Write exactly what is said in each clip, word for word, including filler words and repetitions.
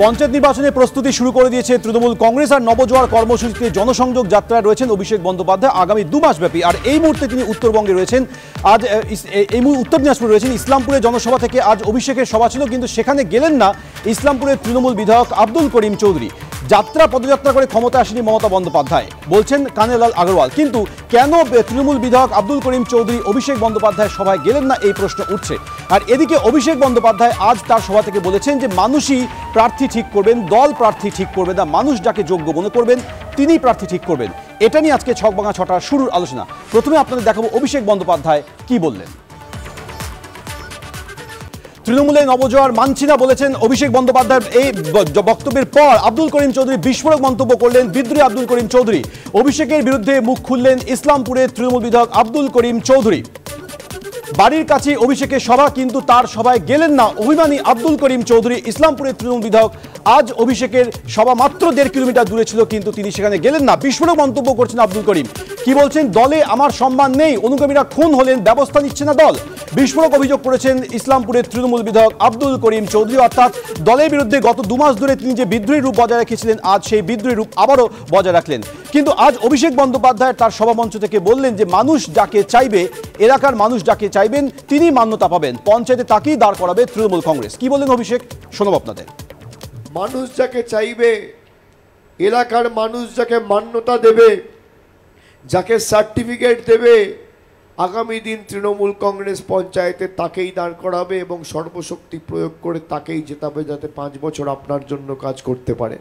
পঞ্চায়েত নির্বাচনের প্রস্তুতি শুরু করে দিয়েছে তৃণমূল কংগ্রেস আর নবজোয়ার কর্মসূচিতে জনসংযোগ যাত্রায় রয়েছেন অভিষেক বন্দ্যোপাধ্যায় আগামী দু মাস ব্যাপী। আর এই মুহূর্তে তিনি উত্তরবঙ্গে রয়েছেন। আজ এই মুহূর্তে উত্তর দিনাজপুরে রয়েছেন। ইসলামপুরে জনসভা থেকে আজ অভিষেকের সভা ছিল, কিন্তু সেখানে গেলেন না ইসলামপুরের তৃণমূল বিধায়ক আব্দুল করিম চৌধুরী। যাত্রা পদযাত্রা করে ক্ষমতা আসেনি মমতা বন্দ্যোপাধ্যায়, বলছেন কানেলাল আগরওয়াল। কিন্তু কেন তৃণমূল বিধায়ক আব্দুল করিম চৌধুরী অভিষেক বন্দ্যোপাধ্যায়ের সভায় গেলেন না, এই প্রশ্ন উঠছে। আর এদিকে অভিষেক বন্দ্যোপাধ্যায় আজ তার সভা থেকে বলেছেন যে মানুষই প্রার্থী ঠিক করবেন, দল প্রার্থী ঠিক করবে না, মানুষ যাকে যোগ্য মনে করবেন তিনি প্রার্থী ঠিক করবেন। এটা নিয়ে আজকে ছকভাঙা ছটার শুরুর আলোচনা। প্রথমে আপনাদের দেখাবো অভিষেক বন্দ্যোপাধ্যায় কি বললেন। তৃণমূলে নবজোয়ার মানছি না বলেছেন অভিষেক বন্দ্যোপাধ্যায়ের এই বক্তব্যের পর আব্দুল করিম চৌধুরী বিস্ফোরক মন্তব্য করলেন বিদ্রোহী আব্দুল করিম চৌধুরী। অভিষেকের বিরুদ্ধে মুখ খুললেন ইসলামপুরের তৃণমূল বিধায়ক আব্দুল করিম চৌধুরী। বাড়ির কাছে অভিষেকের সভা, কিন্তু তার সভায় গেলেন না অভিমানী আব্দুল করিম চৌধুরী। ইসলামপুরের তৃণমূল বিধায়ক আজ অভিষেকের সভা মাত্র দেড় কিলোমিটার দূরে ছিল, কিন্তু তিনি সেখানে গেলেন না। বিস্ফোরক মন্তব্য করছেন আব্দুল করিম। কি বলছেন? দলে আমার সম্মান নেই, অনুগামীরা খুন হলেন, ব্যবস্থা নিচ্ছে না দল। বিস্ফোরক অভিযোগ করেছেন ইসলামপুরের তৃণমূল বিধায়ক আব্দুল করিম চৌধুরী। অর্থাৎ দলের বিরুদ্ধে গত দু মাস ধরে তিনি যে বিদ্রোহী রূপ বজায় রেখেছিলেন, আজ সেই বিদ্রোহী রূপ আবারও বজায় রাখলেন। কিন্তু আজ অভিষেক বন্দ্যোপাধ্যায় তার সভামঞ্চ থেকে বললেন যে মানুষ যাকে চাইবে, এলাকার মানুষ যাকে চাইবেন তিনি মান্যতা পাবেন, পঞ্চায়েতে তাকেই দাঁড় করাবে তৃণমূল কংগ্রেস। কি বললেন অভিষেক, শোনাব আপনাদের। মানুষ যাকে চাইবে, এলাকার মানুষ যাকে মান্যতা দেবে, যাকে সার্টিফিকেট দেবে, আগামী দিন তৃণমূল কংগ্রেস পঞ্চায়েতে তাকেই দাঁড় করাবে এবং সর্বশক্তি প্রয়োগ করে তাকেই জেতাবে, যাতে পাঁচ বছর আপনার জন্য কাজ করতে পারে।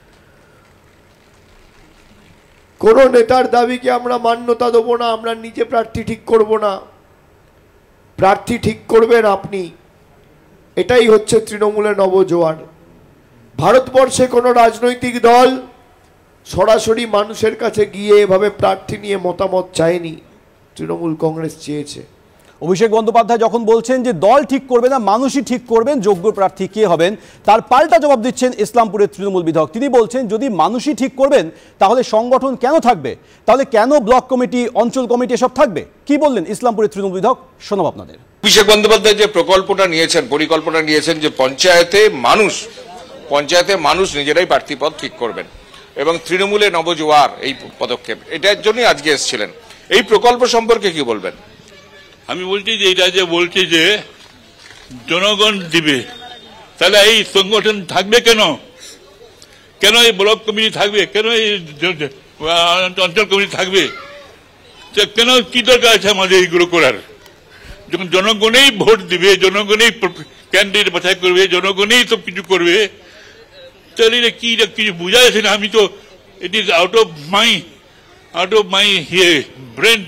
কোনো নেতার দাবিকে আমরা মান্যতা দেবো না, আমরা নিজে প্রার্থী ঠিক করব না, প্রার্থী ঠিক করবেন আপনি। এটাই হচ্ছে তৃণমূলের নবজোয়ার। ভারতবর্ষে কোনো রাজনৈতিক দল সরাসরি মানুষের কাছে গিয়ে এভাবে প্রার্থী নিয়ে মতামত চায়নি, তৃণমূল কংগ্রেস চেয়েছে। অভিষেক বন্দ্যোপাধ্যায় যখন বলছেন যে দল ঠিক করবে না, মানুষই ঠিক করবেন যোগ্য প্রার্থী কে হবেন, তার পাল্টা জবাব দিচ্ছেন ইসলামপুরের তৃণমূল বিধায়ক। তিনি বলছেন যদি মানুষই ঠিক করবেন তাহলে সংগঠন কেন থাকবে, তাহলে কেন ব্লক কমিটি, অঞ্চল কমিটি এসব থাকবে। কি বললেন ইসলামপুরের তৃণমূল বিধায়ক, শোনাব আপনাদের। অভিষেক বন্দ্যোপাধ্যায় যে প্রকল্পটা নিয়েছেন, পরিকল্পনা নিয়েছেন যে পঞ্চায়েতে মানুষ পঞ্চায়েতে মানুষ নিজেরাই প্রার্থী পদ ঠিক করবেন, এবং তৃণমূলে নবজোয়ার এই পদক্ষেপ, এটার জন্যই আজকে এসেছিলেন। এই প্রকল্প সম্পর্কে কি বলবেন? আমি বলছি যে এটা যে বলছি যে জনগণ দিবে, তাহলে এই সংগঠন থাকবে কেন? কেন এই ব্লক কমিটি থাকবে? কেন এই অঞ্চল কমিটি থাকবে? কেন কি দরকার আছে আমাদের এইগুলো করার? যখন জনগণেই ভোট দিবে, জনগণেই ক্যান্ডিডেট বাছাই করবে, জনগণেই সব কিছু করবে, তাহলে কি কিছু বোঝা যাচ্ছে না। আমি তো it is out of my out of my হিয়ে ব্রেন,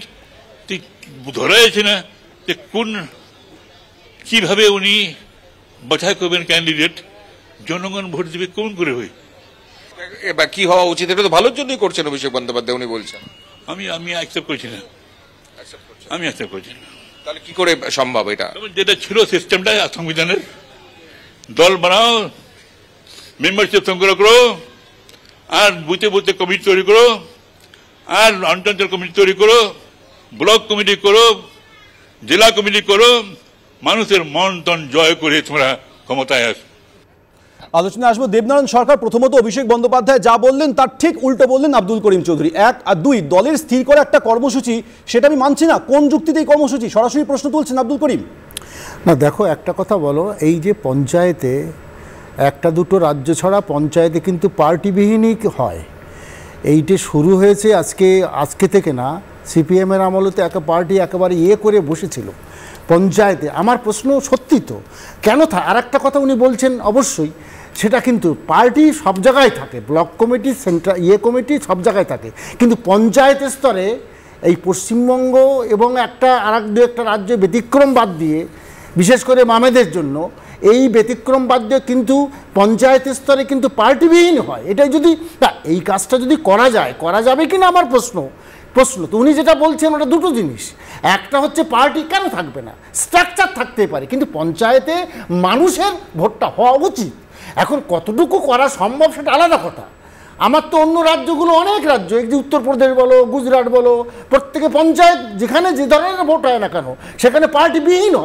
ধরা যাচ্ছে না যে কোন কিভাবে উনি বাছাই করবেন ক্যান্ডিডেট, জনগণ ভোট দিবে কোন করে হই। এবার কি হওয়া উচিত, এটা তো ভালোর জন্যই করছেন অভিষেক বন্দ্যোপাধ্যায়, উনি বলছেন। আমি আমি অ্যাকসেপ্ট করছি না, আমি অ্যাকসেপ্ট করছি না। তাহলে কি করে সম্ভব এটা? যেটা ছিল সিস্টেমটা সংবিধানের, দল বানাও, মেম্বারশিপ সংগ্রহ করো, আর বুথে বুথে কমিটি তৈরি করো, আর অঞ্চল কমিটি তৈরি করো, ব্লক কমিটি করো, জেলা কমিটি করো, মানুষের মন তন জয় করে তোমরা ক্ষমতায় আস। আলোচনা আসবো দেবনারায়ণ সরকার। প্রথমত অভিষেক বন্দ্যোপাধ্যায় যা বললেন তার ঠিক উল্টো বললেন আব্দুল করিম চৌধুরী। এক আর দুই, দলের স্থির করে একটা কর্মসূচি, সেটা আমি মানছি না। কোন যুক্তিতে এই কর্মসূচি, সরাসরি প্রশ্ন তুলছেন আব্দুল করিম। না দেখো, একটা কথা বলো, এই যে পঞ্চায়েতে একটা দুটো রাজ্য ছাড়া পঞ্চায়েতে কিন্তু পার্টিবিহীনই হয়। এইটা শুরু হয়েছে আজকে আজকে থেকে না, সিপিএমের আমলে তো একটা পার্টি একেবারে ইয়ে করে বসেছিল পঞ্চায়েতে। আমার প্রশ্ন সত্যি তো কেন থা আর একটা কথা উনি বলছেন, অবশ্যই সেটা কিন্তু পার্টি সব জায়গায় থাকে, ব্লক কমিটি, সেন্ট্রাল ইয়ে কমিটি সব জায়গায় থাকে, কিন্তু পঞ্চায়েত স্তরে এই পশ্চিমবঙ্গ এবং একটা আর এক দু একটা রাজ্য ব্যতিক্রম বাদ দিয়ে, বিশেষ করে মামেদের জন্য এই ব্যতিক্রম বাদ দিয়ে কিন্তু পঞ্চায়েত স্তরে কিন্তু পার্টিবিহীন হয়। এটাই যদি না, এই কাজটা যদি করা যায়, করা যাবে কি না আমার প্রশ্ন প্রশ্ন তো উনি যেটা বলছেন ওটা দুটো জিনিস। একটা হচ্ছে পার্টি কেন থাকবে না, স্ট্রাকচার থাকতে পারে, কিন্তু পঞ্চায়েতে মানুষের ভোটটা হওয়া উচিত। এখন কতটুকু করা সম্ভব সেটা আলাদা কথা। আমার তো অন্য রাজ্যগুলো, অনেক রাজ্য, এই যে উত্তরপ্রদেশ বলো, গুজরাট বলো, প্রত্যেকে পঞ্চায়েত যেখানে যে ধরনের ভোট হয় না কেন সেখানে পার্টিবিহীন হয়,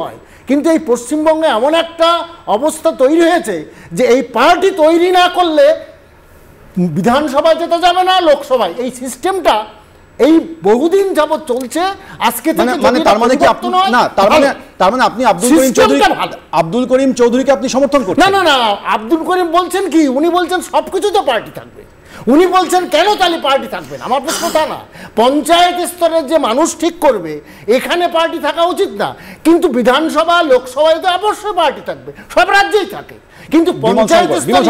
কিন্তু এই পশ্চিমবঙ্গে এমন একটা অবস্থা তৈরি হয়েছে যে এই পার্টি তৈরি না করলে বিধানসভায় যেতে যাবে না, লোকসভায়। এই সিস্টেমটা এই বহুদিন যাবত চলছে। আজকে থেকে মানে তার মানে কি আপনি না তার মানে তার মানে আপনি আব্দুল করিম চৌধুরী আব্দুল করিম চৌধুরীকে আপনি সমর্থন করছেন? না না না, আব্দুল করিম বলছেন কি, উনি বলছেন সবকিছু তো পার্টি থাকবে। উনি বলছেন কেন তাহলে পার্টি থাকবে না? আমার প্রশ্ন তা না। পঞ্চায়েত স্তরের যে মানুষ ঠিক করবে এখানে পার্টি থাকা উচিত না, কিন্তু বিধানসভা লোকসভায় তো অবশ্যই পার্টি থাকবে, সব রাজ্যেই থাকে। কিন্তু পঞ্চায়েত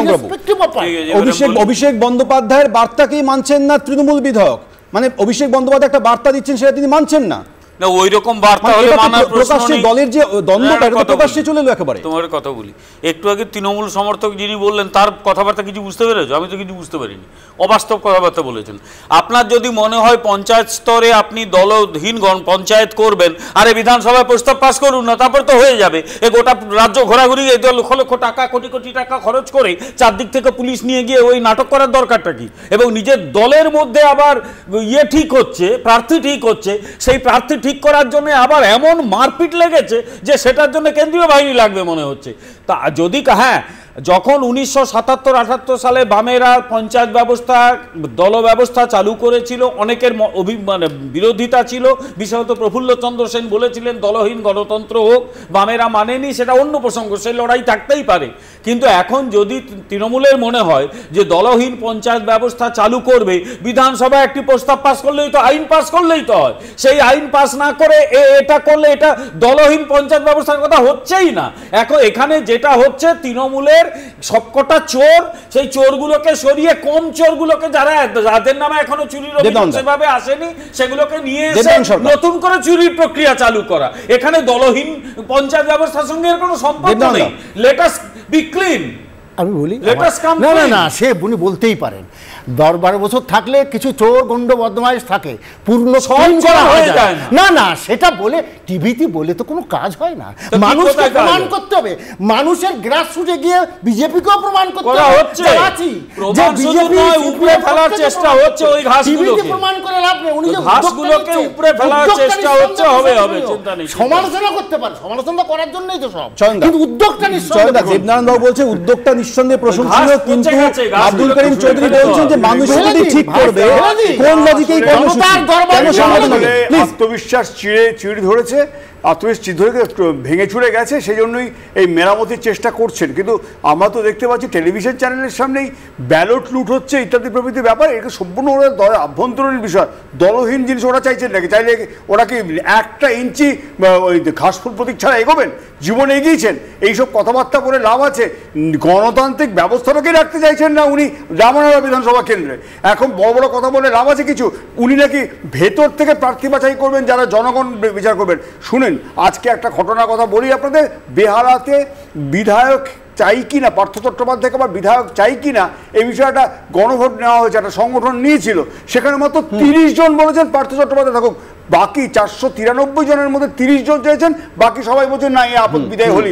অভিষেক অভিষেক বন্দ্যোপাধ্যায়ের বার্তাকেই মানছেন না তৃণমূল বিধায়ক। মানে অভিষেক বন্দ্যোপাধ্যায় একটা বার্তা দিচ্ছেন, সেটা তিনি মানছেন না। না ওই রকম বার্তা হলে মানার প্রশ্ন নেই। দলের যে দ্বন্দ্বটা এটা প্রকাশ্যে চলে এলো একেবারে। তোমার কথা বলি, একটু আগে তৃণমূল সমর্থক যিনি বললেন তার কথাবার্তা কিছু বুঝতে পেরেছো? আমি তো কিছু বুঝতে পারিনি, অবাস্তব কথাবার্তা বলেছেন। আপনার যদি মনে হয় পঞ্চায়েত স্তরে আপনি দলহীন পঞ্চায়েত করবেন, আরে বিধানসভায় প্রস্তাব পাস করুন না, তারপর তো হয়ে যাবে। এ গোটা রাজ্য ঘোরাঘুরি লক্ষ লক্ষ টাকা কোটি কোটি টাকা খরচ করে চারদিক থেকে পুলিশ নিয়ে গিয়ে ওই নাটক করার দরকারটা কি? এবং নিজের দলের মধ্যে আবার ইয়ে ঠিক হচ্ছে, প্রার্থী ঠিক হচ্ছে, সেই প্রার্থী ঠিক করার জন্য আবার এমন মারপিট লেগেছে যে সেটার জন্য কেন্দ্রীয় বাহিনী লাগবে মনে হচ্ছে। তা যদি হ্যাঁ, যখন উনিশশো সাতাত্তর আটাত্তর সালে বামেরা পঞ্চায়েত ব্যবস্থা দল ব্যবস্থা চালু করেছিল, অনেকের মানে বিরোধিতা ছিল, বিশেষত প্রফুল্লচন্দ্র সেন বলেছিলেন দলহীন গণতন্ত্র হোক, বামেরা মানেনি, সেটা অন্য প্রসঙ্গ, সেই লড়াই থাকতেই পারে। কিন্তু এখন যদি তৃণমূলের মনে হয় যে দলহীন পঞ্চায়েত ব্যবস্থা চালু করবে, বিধানসভায় একটি প্রস্তাব পাস করলেই তো, আইন পাস করলেই তো হয়, সেই আইন পাস না করে এটা করলে এটা দলহীন পঞ্চায়েত ব্যবস্থার কথা হচ্ছেই না। এখন এখানে যেটা হচ্ছে, তৃণমূলের সবকটা চোর, সেই চোরগুলোকে সরিয়ে কম চোরগুলোকে, যারা যাদের নামে এখনো চুরির অভিযোগ সেভাবে আসেনি, সেগুলোকে নিয়ে এসে নতুন করে চুরির প্রক্রিয়া চালু করা। এখানে দলহীন পঞ্চায়েত ব্যবস্থার সঙ্গে এর কোনো সম্পর্ক নেই। Let us be clean. আমি বলি না না না, সে উনি বলতেই পারেন, দশ বারো বছর থাকলে কিছু চোর গন্ড বদমাইশ থাকে, পূর্ণ করা হয়ে যায় না। না সেটা বলে টিভিতে বলে তো কোনো কাজ হয় না। মানুষকে প্রমাণ করতে হবে, মানুষের গ্রাসরুটে গিয়ে বিজেপিকেও প্রমাণ করতে হচ্ছে যে বিজেপি উপরে ফেলার চেষ্টা হচ্ছে। ওই ঘাসগুলোকে প্রমাণ করে লাভ নেই। উনি যে ঘাসগুলোকে উপরে ফেলার চেষ্টা হচ্ছে, হবে হবে চিন্তা নেই, সমালোচনা করতে পারে, সমালোচনা করার জন্যই তো সব, কিন্তু উদ্যোগটা নিঃসন্দেহে। দেবনারায়ণ বাবু বলছে উদ্যোগটা নিঃসন্দেহে প্রশংসনীয়, কিন্তু আব্দুল করিম চৌধুরী বলছেন যে মানুষ যদি ঠিক করবে, কোন লজিকেই আত্মবিশ্বাস চিড়ে চিড় ধরেছে, আত্মবিশ্বাস ধরে ভেঙে চুরে গেছে, সেই জন্যই এই মেরামতির চেষ্টা করছেন। কিন্তু আমরা তো দেখতে পাচ্ছি টেলিভিশন চ্যানেলের সামনেই ব্যালট লুট হচ্ছে ইত্যাদি প্রভৃতি ব্যাপার। এটা সম্পূর্ণ ওরা আভ্যন্তরীণ বিষয়, দলহীন জিনিস ওরা চাইছেন নাকি? চাইলে ওরা কি একটা ইঞ্চি ওই ঘাসফুল প্রতীক ছাড়া এগোবেন? জীবন এগিয়েছেন, এইসব কথাবার্তা বলে লাভ আছে? গণতান্ত্রিক ব্যবস্থাটাকে রাখতে চাইছেন না উনি রামনগর বিধানসভা কেন্দ্রে। এখন বড় বড় কথা বলে লাভ আছে কিছু? উনি নাকি ভেতর থেকে প্রার্থী বাছাই করবেন, যারা জনগণ বিচার করবেন। শুনেন, আজকে একটা ঘটনার কথা বলি আপনাদের। বেহালাতে বিধায়ক চাই কি না, পার্থ চট্টোপাধ্যায় আবার বিধায়ক চাই কি না, এই বিষয়টা গণভোট নেওয়া হয়েছে, একটা সংগঠন নিয়েছিল। সেখানে মাত্র তিরিশ জন বলেছেন পার্থ চট্টোপাধ্যায় থাকুক, বাকি চারশো তিরানব্বই জনের মধ্যে তিরিশ জন চেয়েছেন, বাকি সবাই বলছেন না, এই আপদ বিদায় হলি।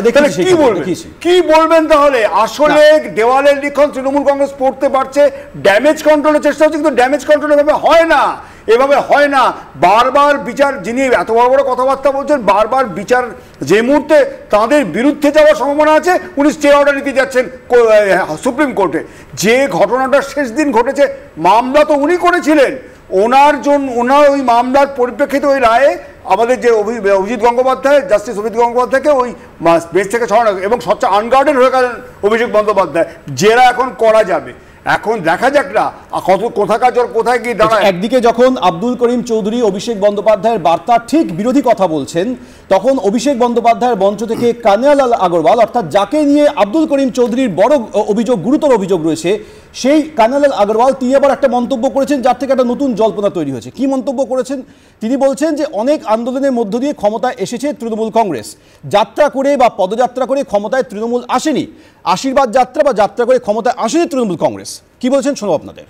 কি বলবেন কি বলবেন তাহলে? আসলে দেওয়ালের লিখন তৃণমূল কংগ্রেস পড়তে পারছে, ড্যামেজ কন্ট্রোলের চেষ্টা হচ্ছে, কিন্তু ড্যামেজ কন্ট্রোল এভাবে হয় না, এভাবে হয় না। বারবার বিচার, যিনি এত বড় বড় কথাবার্তা বলছেন, বারবার বিচার যে মুহূর্তে তাদের বিরুদ্ধে যাওয়ার সম্ভাবনা আছে, উনি স্টে অর্ডার নিতে যাচ্ছেন সুপ্রিম কোর্টে। যে ঘটনাটা শেষ দিন ঘটেছে, মামলা তো উনি করেছিলেন, ওনার জন্য ওনার ওই মামলার পরিপ্রেক্ষিতে ওই রায়ে আমাদের যে অভিজিৎ গঙ্গোপাধ্যায়, জাস্টিস অভিজিৎ গঙ্গোপাধ্যায়কে ওই বেঞ্চ থেকে ছড়ানো, এবং সবচেয়ে আনগার্ডেড হয়ে গেলেন অভিষেক বন্দ্যোপাধ্যায়। জেরা এখন করা যাবে, এখন দেখা যাক না কত কোথাকার জোর কোথায় গিয়ে দাঁড়ায়। একদিকে যখন আব্দুল করিম চৌধুরী অভিষেক বন্দ্যোপাধ্যায়ের বার্তা ঠিক বিরোধী কথা বলছেন, তখন অভিষেক বন্দ্যোপাধ্যায়ের মঞ্চ থেকে কানাইয়ালাল আগরওয়াল, অর্থাৎ যাকে নিয়ে আব্দুল করিম চৌধুরীর বড় অভিযোগ, গুরুতর অভিযোগ রয়েছে, সেই কানাইয়ালাল আগরওয়াল তিনি আবার একটা মন্তব্য করেছেন, যার থেকে একটা নতুন জল্পনা তৈরি হয়েছে। কি মন্তব্য করেছেন? তিনি বলছেন যে অনেক আন্দোলনের মধ্য দিয়ে ক্ষমতায় এসেছে তৃণমূল কংগ্রেস, যাত্রা করে বা পদযাত্রা করে ক্ষমতায় তৃণমূল আসেনি, আশীর্বাদ যাত্রা বা যাত্রা করে ক্ষমতায় আসেনি তৃণমূল কংগ্রেস। কি বলছেন শোনো আপনাদের।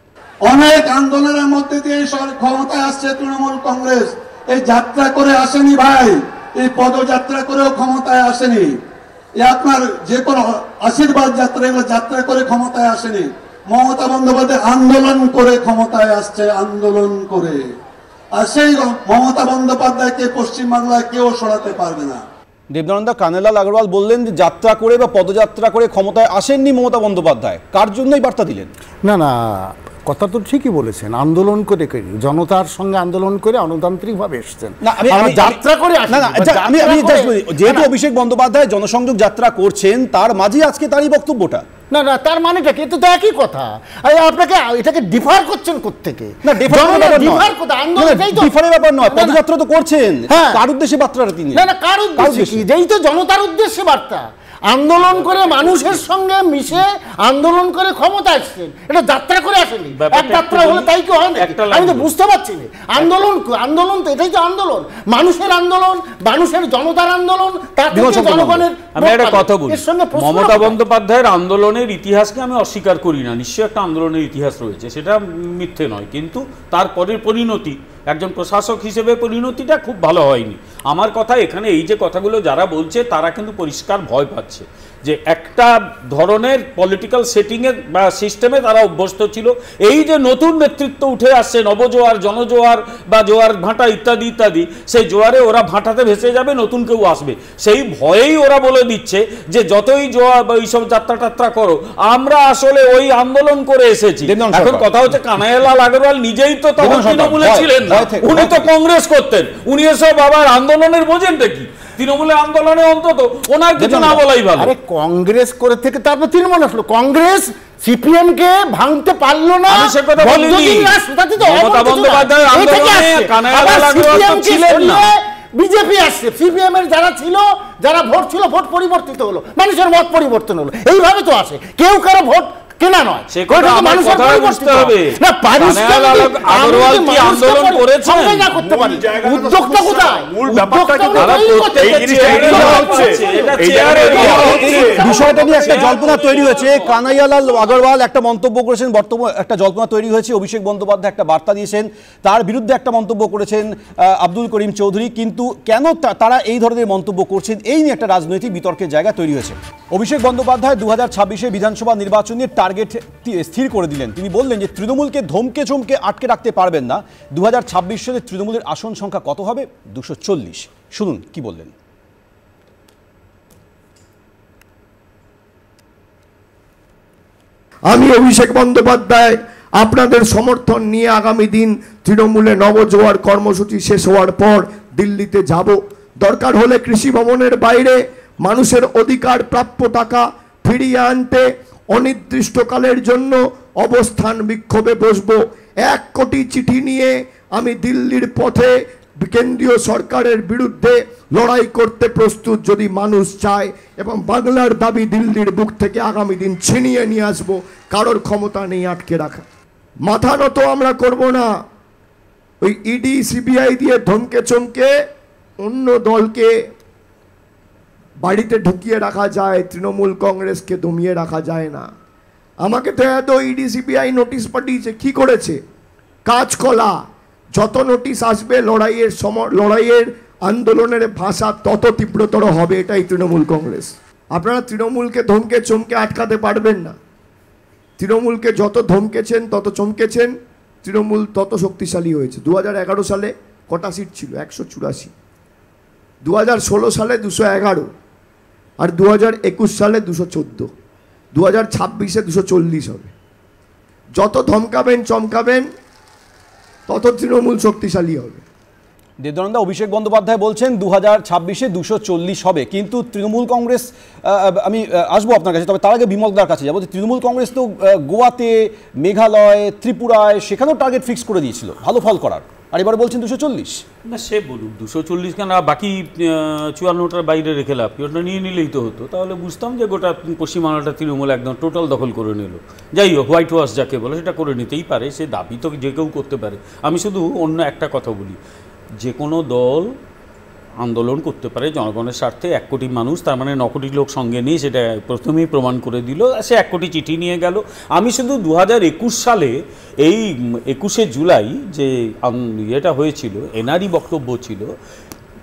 অনেক আন্দোলনের মধ্যে দিয়ে ক্ষমতায় আসছে তৃণমূল কংগ্রেস, এই যাত্রা করে আসেনি ভাই, এই পদযাত্রা করেও ক্ষমতায় আসেনি। আপনার যে কোনো আশীর্বাদ যাত্রা, এগুলো যাত্রা করে ক্ষমতায় আসেনি। মমতা বন্দ্যোপাধ্যায় আন্দোলন করে ক্ষমতায় আসছে, আন্দোলন করে। আর সেই মমতা বন্দ্যোপাধ্যায়কে পশ্চিমবাংলায় কেউ সরাতে পারবে না। দেবদানন্দা, কানাইলাল আগরওয়াল বললেন যে যাত্রা করে বা পদযাত্রা করে ক্ষমতায় আসেননি মমতা বন্দ্যোপাধ্যায়, কার জন্যই বার্তা দিলেন? না না, কথা তো ঠিকই বলেছেন, আন্দোলন করে করে জনতার সঙ্গে আন্দোলন করে গণতান্ত্রিকভাবে এসেছেন। না আমি যাত্রা করে না না আমি আমি যেহেতু অভিষেক বন্দ্যোপাধ্যায় জনসংযোগ যাত্রা করছেন তার মাঝে আজকে তারই বক্তব্যটা। না না, তার মানেটা কি? তো একই কথা, আপনাকে এটাকে ডিফার করছেন কোত্থেকে? না ডিফারের ব্যাপার নয়, পদযাত্রা তো করছেন, কার উদ্দেশ্যে বার্তাটা তিনি? না না, কার উদ্দেশ্যে কি? যেই তো জনতার উদ্দেশ্যে বার্তা, আন্দোলন করে মানুষের সঙ্গে মিশে আন্দোলন করে ক্ষমতা আসছেন, এটা যাত্রা করে আসেনি। এক যাত্রা হলে তাই কি হয় না? আমি তো বুঝতে পারছি না। আন্দোলন আন্দোলন তো এটাই তো আন্দোলন, মানুষের আন্দোলন, মানুষের জনতার আন্দোলন, তার থেকে জনগণের। আমি একটা কথা বলি, মমতা বন্দ্যোপাধ্যায়ের আন্দোলনের ইতিহাসকে আমি অস্বীকার করি না, নিশ্চয়ই একটা আন্দোলনের ইতিহাস রয়েছে, সেটা মিথ্যে নয়, কিন্তু তারপরের পরিণতি একজন প্রশাসক হিসেবে পরিণতিটা খুব ভালো হয়নি। আমার কথা এখানে এই যে কথাগুলো যারা বলছে তারা কিন্তু পরিষ্কার ভয় পাচ্ছে যে একটা ধরনের পলিটিক্যাল সেটিংয়ে বা সিস্টেমে তারা অভ্যস্ত ছিল। এই যে নতুন নেতৃত্ব উঠে আসছে, নবজোয়ার, জনজোয়ার বা জোয়ার ভাটা ইত্যাদি ইত্যাদি, সেই জোয়ারে ওরা ভাটাতে ভেসে যাবে, নতুন কেউ আসবে, সেই ভয়েই ওরা বলে দিচ্ছে যে যতই জোয়ার বা এইসব যাত্রা টাত্রা করো, আমরা আসলে ওই আন্দোলন করে এসেছি। এখন কথা হচ্ছে কানাইলাল আগরওয়াল নিজেই তো তখন তৃণমূলে ছিলেন না, উনি তো কংগ্রেস করতেন, উনি এসব আবার আন্দোলনের বোঝেনটা কি? তৃণমূলের আন্দোলনে অন্তত ওনার কিছু না বলাই ভালো। আরে কংগ্রেস করে থেকে তারপর তৃণমূল আসলো, কংগ্রেস সিপিএম কে ভাঙতে পারলো না, সে কথা বলিনি। মমতা বন্দ্যোপাধ্যায়ের আন্দোলনে কানাইলাল আগরওয়াল তো ছিলেন না, বিজেপি আসছে, সিপিএম এর যারা ছিল, যারা ভোট ছিল, ভোট পরিবর্তিত হলো, মানুষের মত পরিবর্তন হলো, এইভাবে তো আসে, কেউ কারো ভোট কেনা নয়। সে কথা আমার কথা বুঝতে হবে। না কানাইলাল আগরওয়াল কি আন্দোলন করেছেন? না করতে পারি, উদ্যোগটা কোথায়? মূল ব্যাপারটা কি এই জিনিসটা হচ্ছে বিষয়টা নিয়ে একটা জল্পনা তৈরি হয়েছে। কানাইলাল আগরওয়াল একটা মন্তব্য করেছেন, বর্তমান একটা জল্পনা তৈরি হয়েছে, অভিষেক বন্দ্যোপাধ্যায় একটা বার্তা দিয়েছেন, তার বিরুদ্ধে একটা মন্তব্য করেছেন আব্দুল করিম চৌধুরী। কিন্তু কেন তারা এই ধরনের মন্তব্য করছেন, এই নিয়ে একটা রাজনৈতিক বিতর্কের জায়গা তৈরি হয়েছে। অভিষেক বন্দ্যোপাধ্যায় দু হাজার ছাব্বিশে বিধানসভা নির্বাচনে টার্গেট স্থির করে দিলেন। তিনি বললেন যে তৃণমূলকে ধমকে চমকে আটকে রাখতে পারবেন না। দু হাজার ছাব্বিশ সালে তৃণমূলের আসন সংখ্যা কত হবে? দুশো চল্লিশ। শুনুন কি বললেন। আমি অভিষেক বন্দ্যোপাধ্যায় আপনাদের সমর্থন নিয়ে আগামী দিন তৃণমূলে নবজোয়ার কর্মসূচি শেষ হওয়ার পর দিল্লিতে যাব। দরকার হলে কৃষি ভবনের বাইরে মানুষের অধিকার প্রাপ্য টাকা ফিরিয়ে আনতে অনির্দিষ্টকালের জন্য অবস্থান বিক্ষোভে বসব। এক কোটি চিঠি নিয়ে আমি দিল্লির পথে কেন্দ্রীয় সরকারের বিরুদ্ধে লড়াই করতে প্রস্তুত যদি মানুষ চায়, এবং বাংলার দাবি দিল্লির বুক থেকে আগামী দিন ছিনিয়ে নিয়ে আসবো। কারোর ক্ষমতা নেই আটকে রাখা। মাথা নত আমরা করব না। ওই ইডি সিবিআই দিয়ে ধমকে চমকে অন্য দলকে বাড়িতে ঢুকিয়ে রাখা যায়, তৃণমূল কংগ্রেসকে দমিয়ে রাখা যায় না। আমাকে তো এত ইডি সিবিআই নোটিশ পাঠিয়েছে, কি করেছে? কাজকলা। যত নোটিশ আসবে লড়াইয়ের সম লড়াইয়ের আন্দোলনের ভাষা তত তীব্রতর হবে, এটাই তৃণমূল কংগ্রেস। আপনারা তৃণমূলকে ধমকে চমকে আটকাতে পারবেন না। তৃণমূলকে যত ধমকেছেন তত চমকেছেন, তৃণমূল তত শক্তিশালী হয়েছে। দু হাজার এগারো সালে কটা সিট ছিল? একশো চুরাশি। দু হাজার ষোলো সালে দুশো এগারো, আর দু হাজার একুশ সালে দুশো চোদ্দো, দু হাজার ছাব্বিশে দুশো চল্লিশ হবে। যত ধমকাবেন চমকাবেন তত তৃণমূল শক্তিশালী হবে। দেবদানন্দা, অভিষেক বন্দ্যোপাধ্যায় বলছেন দু হাজার ছাব্বিশে দুশো চল্লিশ হবে, কিন্তু তৃণমূল কংগ্রেস, আমি আসবো আপনার কাছে, তবে তার আগে বিমলদার কাছে যাবো। তৃণমূল কংগ্রেস তো গোয়াতে, মেঘালয়, ত্রিপুরায় সেখানেও টার্গেট ফিক্স করে দিয়েছিল ভালো ফল করার, আর এবার বলছেন দুশো চল্লিশ। না সে বলুক দুশো চল্লিশ কেন, বাকি চুয়ান্নটার বাইরে রেখে লাভ কি? ওটা নিয়ে নিলেই তো হতো, তাহলে বুঝতাম যে গোটা পশ্চিমবাংলাটা তৃণমূল একদম টোটাল দখল করে নিল। যাই হোক, হোয়াইট ওয়াশ যাকে বলে সেটা করে নিতেই পারে, সে দাবি তো যে কেউ করতে পারে। আমি শুধু অন্য একটা কথা বলি, যে কোনো দল আন্দোলন করতে পারে জনগণের স্বার্থে। এক কোটি মানুষ, তার মানে ন কোটি লোক সঙ্গে নিয়ে সেটা প্রথমেই প্রমাণ করে দিল। সে এক কোটি চিঠি নিয়ে গেল। আমি শুধু দু হাজার একুশ সালে এই একুশে জুলাই যে ইয়েটা হয়েছিল, এনারই বক্তব্য ছিল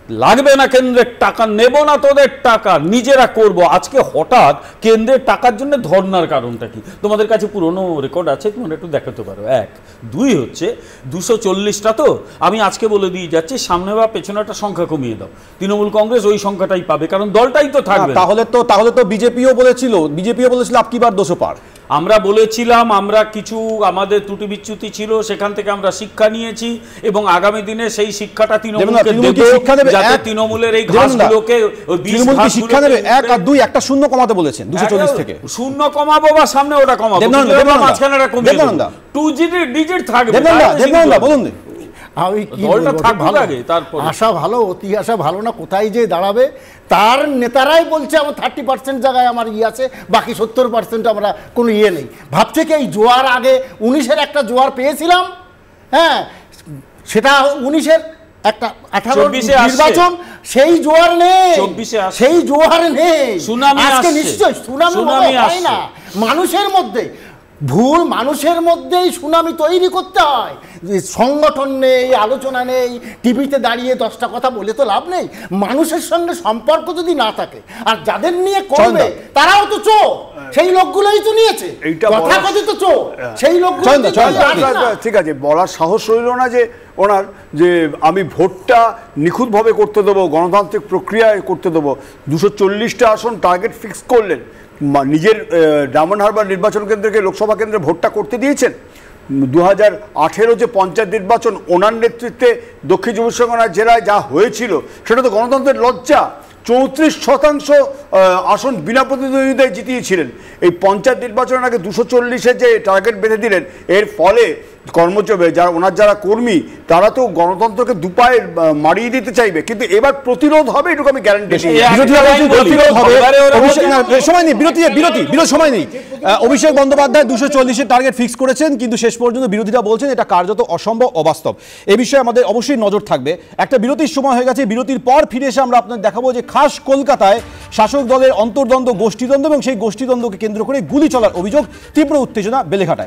লাগবে না কেন্দ্রের টাকা, নেব না তোদের টাকা, নিজেরা করব। আজকে হঠাৎ কেন্দ্রের টাকার জন্য ধর্নার কারণটা কি? তোমাদের কাছে পুরনো রেকর্ড আছে, তোমরা একটু দেখাতে পারো। এক দুই হচ্ছে দুশো চল্লিশটা তো আমি আজকে বলে দিয়ে যাচ্ছি, সামনে বা পেছনে একটা সংখ্যা কমিয়ে দাও, তৃণমূল কংগ্রেস ওই সংখ্যাটাই পাবে, কারণ দলটাই তো থাকবে। তাহলে তো তাহলে তো বিজেপিও বলেছিল বিজেপিও বলেছিল আপকি বার দুশো পার। আমরা বলেছিলাম, আমরা কিছু আমাদের ত্রুটি বিচ্যুতি ছিল, সেখান থেকে আমরা শিক্ষা নিয়েছি এবং আগামী দিনে সেই শিক্ষাটা তৃণমূলকে দেব, যাতে তৃণমূলের এই ঘাসগুলোকে তৃণমূলকে শিক্ষা দেবে। এক আর দুই একটা শূন্য কমাতে বলেছেন দুশো চল্লিশ থেকে। শূন্য কমাবো বা সামনে ওটা কমাবো, মাঝখানে ওটা কমিয়ে দেব, টু ডিজিট থাকবে। বলুন আমি কি আশা ভালো, অতি আশা ভালো না, কোথায় যে দাঁড়াবে তার নেতারাই বলছে আমার থার্টি পার্সেন্ট জায়গায় আমার ইয়ে আছে, বাকি সত্তর পার্সেন্ট আমরা কোনো ইয়ে নেই। ভাবছে কি এই জোয়ার আগে উনিশের একটা জোয়ার পেয়েছিলাম, হ্যাঁ সেটা উনিশের একটা আঠারো নির্বাচন, সেই জোয়ার নেই, সেই জোয়ার নেই, আজকে নিশ্চয় সুনামি হয় না। মানুষের মধ্যে ভুল, মানুষের মধ্যেই সুনামি তৈরি করতে হয়। সংগঠন নেই, আলোচনা নেই, টিভিতে দাঁড়িয়ে দশটা কথা বলে তো লাভ নেই। মানুষের সঙ্গে সম্পর্ক যদি না থাকে, আর যাদের নিয়ে করবে তারাও তো চোর, সেই লোকগুলোই তো নিয়েছে, তথাকথিত চোর, সেই লোকগুলো। ঠিক আছে, বলার সাহস রইল না যে ওনার যে আমি ভোটটা নিখুঁতভাবে করতে দেবো, গণতান্ত্রিক প্রক্রিয়ায় করতে দেবো। দুশো চল্লিশটা আসন টার্গেট ফিক্স করলেন, নিজের ডায়মন্ড হারবার নির্বাচন কেন্দ্রকে লোকসভা কেন্দ্রে ভোটটা করতে দিয়েছেন। দু হাজার আঠেরো যে পঞ্চায়েত নির্বাচন ওনার নেতৃত্বে দক্ষিণ চব্বিশ পরগনা জেলায় যা হয়েছিল সেটা তো গণতন্ত্রের লজ্জা। চৌত্রিশ শতাংশ আসন বিনা প্রতিদ্বন্দ্বিতায় জিতিয়েছিলেন। এই পঞ্চায়েত নির্বাচনের আগে দুশো চল্লিশের যে টার্গেট বেঁধে দিলেন, এর ফলে কর্মচারী যারা ওনার যারা কর্মী তারা তো গণতন্ত্রকে দুপায়ে মারিয়ে দিতে চাইবে, কিন্তু এবার প্রতিরোধ হবে, এটুকু আমি গ্যারান্টি দিই। সময় নেই, বিরতি বিরতি বিরতি সময় নেই। অভিষেক বন্দ্যোপাধ্যায় দুশো চল্লিশের টার্গেট ফিক্স করেছেন, কিন্তু শেষ পর্যন্ত বিরোধীরা বলছেন এটা কার্যত অসম্ভব, অবাস্তব। এ বিষয়ে আমাদের অবশ্যই নজর থাকবে। একটা বিরতির সময় হয়ে গেছে, বিরতির পর ফিরে এসে আমরা আপনাদের দেখাবো যে খাস কলকাতায় শাসক দলের অন্তর্দ্বন্দ্ব, গোষ্ঠীদ্বন্দ্ব এবং সেই গোষ্ঠীদ্বন্দ্বকে কেন্দ্র করে গুলি চলার অভিযোগ, তীব্র উত্তেজনা বেলেঘাটায়।